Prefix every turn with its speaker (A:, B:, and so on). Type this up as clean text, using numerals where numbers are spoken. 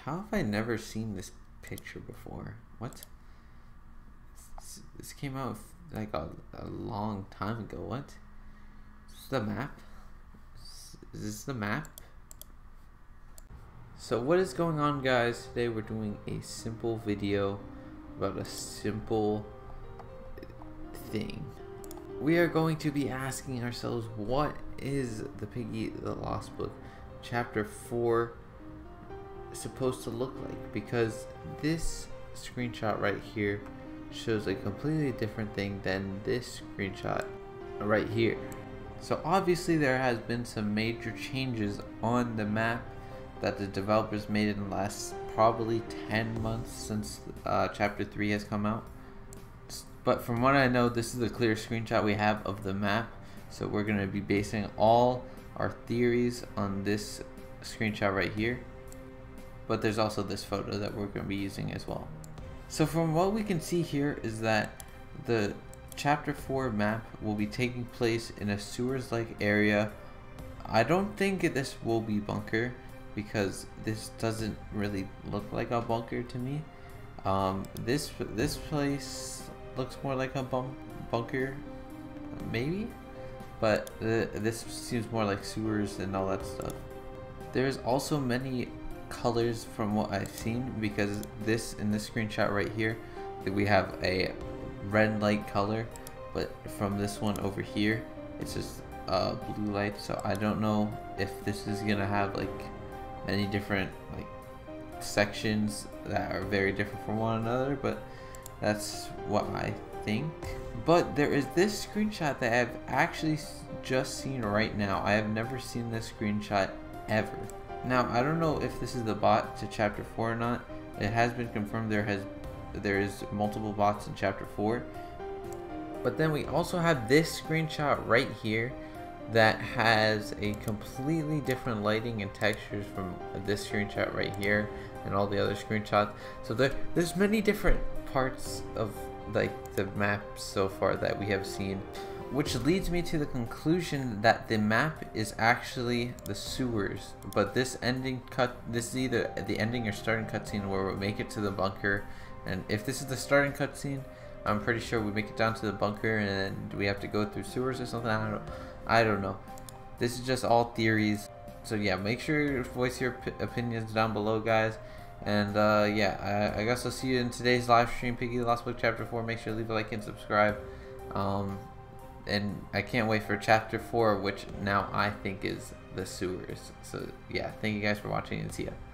A: How have I never seen this picture before? What? This came out like a long time ago. What? Is this the map? Is this the map? So what is going on, guys? Today we're doing a simple video about a simple thing. We are going to be asking ourselves, what is the Piggy the Lost Book chapter 4 supposed to look like? Because this screenshot right here shows a completely different thing than this screenshot right here. So obviously there has been some major changes on the map that the developers made in the last probably 10 months since chapter 3 has come out. But from what I know, this is a clear screenshot we have of the map, so we're going to be basing all our theories on this screenshot right here. But there's also this photo that we're going to be using as well. So from what we can see here is that the chapter 4 map will be taking place in a sewers like area. I don't think this will be bunker, because this doesn't really look like a bunker to me. This place looks more like a bunker, maybe, but this seems more like sewers and all that stuff. There's also many colors from what I've seen, because in this screenshot right here we have a red light color, but from this one over here it's just blue light. So I don't know if this is gonna have like many different like sections that are very different from one another, but that's what I think. But there is this screenshot that I've actually just seen right now. I have never seen this screenshot ever. Now I don't know if this is the bot to chapter 4 or not. It has been confirmed there is multiple bots in chapter 4. But then we also have this screenshot right here that has a completely different lighting and textures from this screenshot right here and all the other screenshots. So there's many different parts of like the map so far that we have seen, which leads me to the conclusion that the map is actually the sewers. But this is either the ending or starting cutscene where we make it to the bunker. And if this is the starting cutscene, I'm pretty sure we make it down to the bunker and we have to go through sewers or something. I don't know. This is just all theories. So yeah, make sure you voice your opinions down below, guys. And yeah, I guess I'll see you in today's live stream, Piggy the Lost Book chapter 4. Make sure to leave a like and subscribe. And I can't wait for chapter 4, which now I think is the sewers. So yeah, thank you guys for watching and see ya.